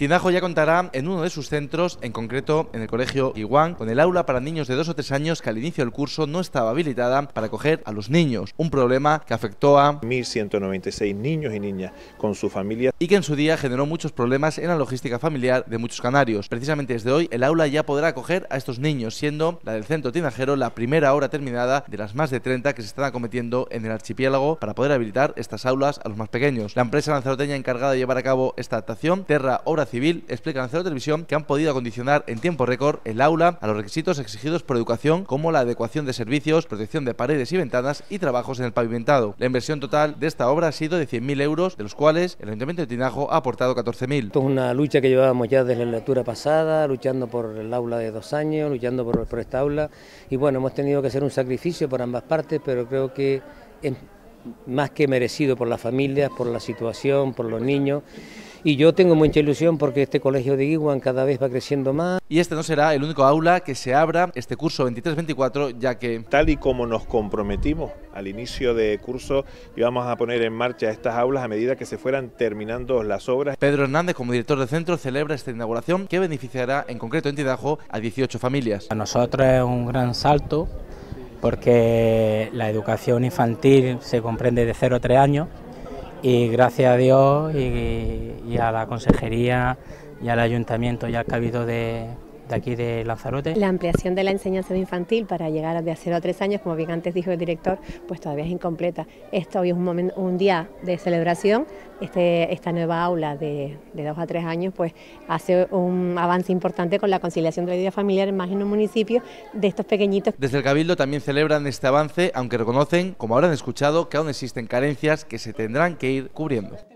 Tinajo ya contará en uno de sus centros, en concreto en el colegio Iguán, con el aula para niños de 2 o 3 años que al inicio del curso no estaba habilitada para acoger a los niños, un problema que afectó a 1.196 niños y niñas con su familia y que en su día generó muchos problemas en la logística familiar de muchos canarios. Precisamente desde hoy el aula ya podrá acoger a estos niños, siendo la del centro tinajero la primera obra terminada de las más de 30 que se están acometiendo en el archipiélago para poder habilitar estas aulas a los más pequeños. La empresa lanzaroteña encargada de llevar a cabo esta adaptación, Terra Obra Civil, explica en Lanzarote Televisión que han podido acondicionar en tiempo récord el aula a los requisitos exigidos por educación, como la adecuación de servicios, protección de paredes y ventanas y trabajos en el pavimentado. La inversión total de esta obra ha sido de 100.000 euros, de los cuales el Ayuntamiento de Tinajo ha aportado 14.000. Esto es una lucha que llevábamos ya desde la legislatura pasada, luchando por el aula de 2 años, luchando por esta aula, y bueno, hemos tenido que hacer un sacrificio por ambas partes, pero creo que es más que merecido por las familias, por la situación, por los niños. Y yo tengo mucha ilusión porque este colegio de Iguán cada vez va creciendo más. Y este no será el único aula que se abra este curso 23-24, ya que, tal y como nos comprometimos al inicio de curso, íbamos a poner en marcha estas aulas a medida que se fueran terminando las obras. Pedro Hernández, como director del centro, celebra esta inauguración que beneficiará en concreto en Tinajo a 18 familias. Para nosotros es un gran salto porque la educación infantil se comprende de 0 a 3 años. Y gracias a Dios y a la consejería y al ayuntamiento y al cabildo de aquí de Lanzarote. La ampliación de la enseñanza de infantil para llegar de 0 a 3 años, como bien antes dijo el director, pues todavía es incompleta. Esto hoy es un día de celebración. Esta nueva aula de 2 a 3 años pues hace un avance importante con la conciliación de la vida familiar más en un municipio de estos pequeñitos. Desde el Cabildo también celebran este avance, aunque reconocen, como habrán escuchado, que aún existen carencias que se tendrán que ir cubriendo.